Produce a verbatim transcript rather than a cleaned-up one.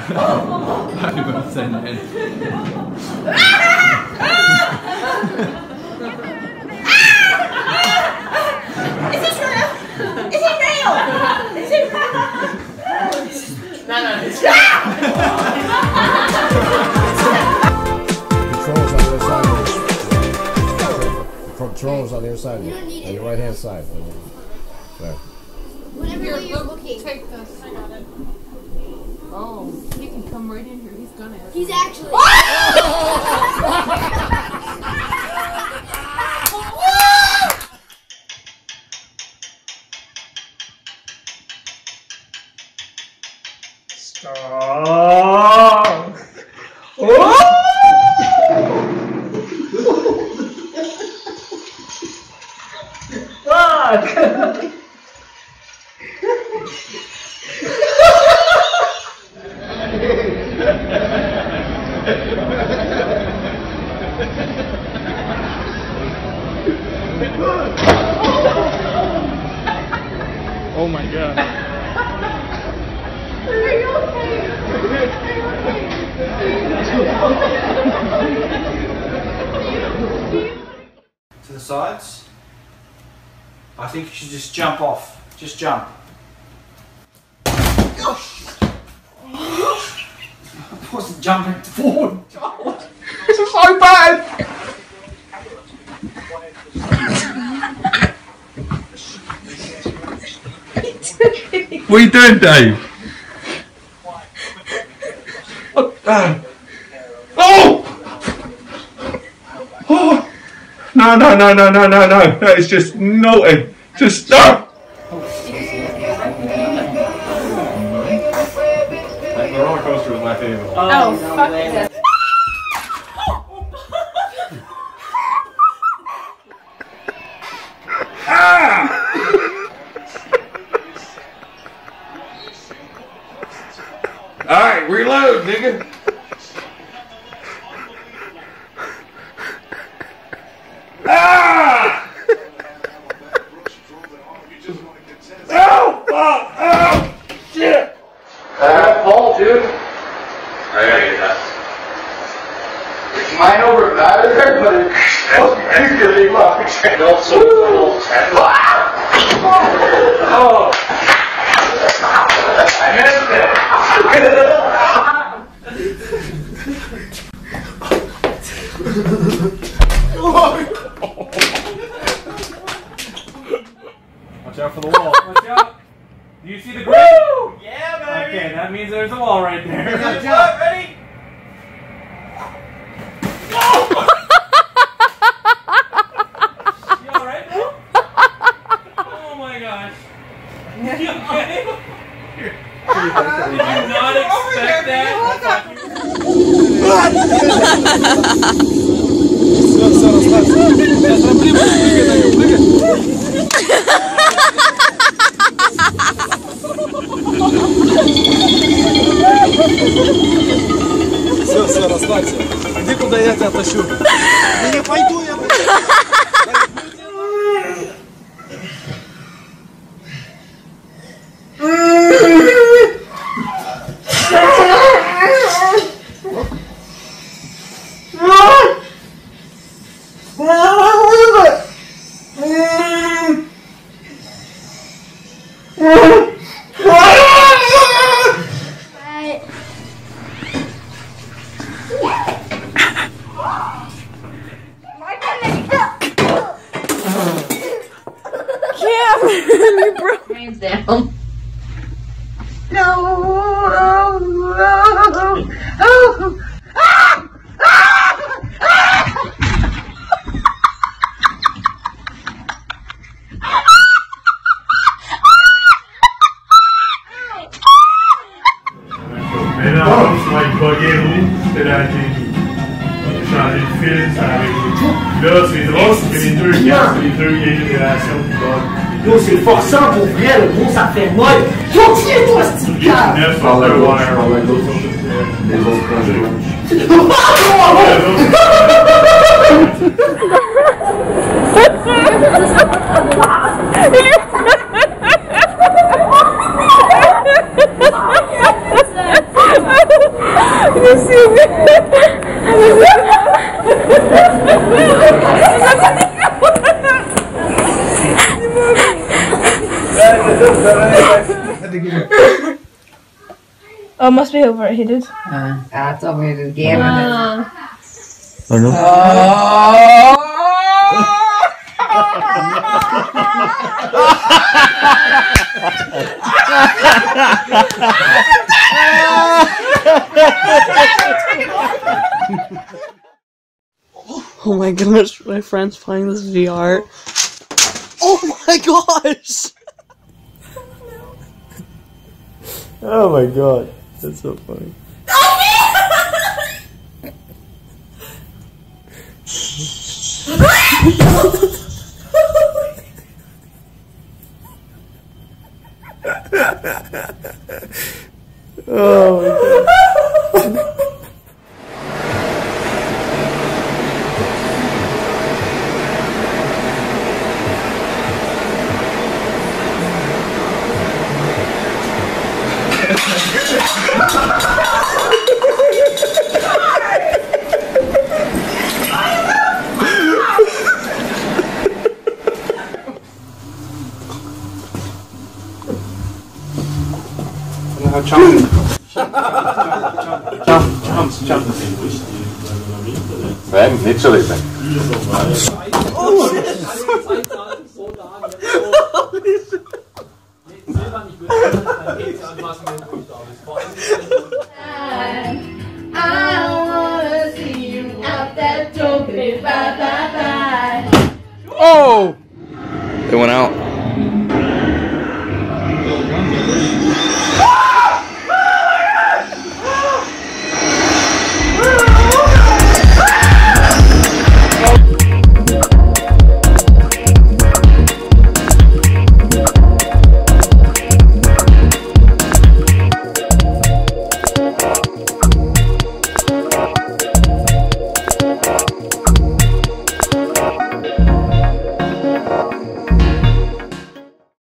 Happy birthday, man. Is this real? Is it real? Is it real? No, no, it's Controls on the other side. You don't need On it. your right hand side. There. Whenever Here, you're look, looking. take this. I got it. Oh, he can come right in here. He's gonna. He's actually. Stop! Oh! Fuck! Oh my god. Are you okay? To the sides. I think you should just jump off. Just jump. I wasn't jumping forward. This is so bad. What are you doing, Dave? Oh! Oh! Oh! No, no, no, no, no, no, no. That is just naughty. Just stop! The roller coaster was my favorite. Oh, fuck this. Alright, reload, nigga. Ah! Oh, fuck! Oh, shit! Uh, Paul, dude. I gotta get that. Mine over better, but it's really much. And also, oh! I missed it! Watch out for the wall. Watch out. Do you see the grid? Yeah, baby! Okay, that means there's a wall right there. Ready? Jump, ready? You alright, bro? Oh my gosh. You okay? Did you not expect that? Все, все, расслабься. Иди, куда я тебя тащу. Я не пойду, я... Hands down. No! No! No! Oh! Ah! Ah! Mais non, c'est moi qui buguais où? C'était la T V. J'ai changé de fil, ça avait... Là, c'est drôle, c'est que les deux gars, c'est les deux vieilles générations qui bug. Yo, c'est forçant pour vrai, le gros, ça fait mal. Continue-toi, ce petit gars! neuf par le wire, par la gauche, les autres projets. Oh, must be overheated. Uh, that's overheated again. Uh. Oh no. Oh my gosh, my friend's playing this V R. Oh my gosh! Oh my god, that's so funny. Oh my god. Jump. Jump. Jump. Jump. Nein, nicht so lesen. Oh! I wanna see you out that door. Bye bye bye. Oh! It went out.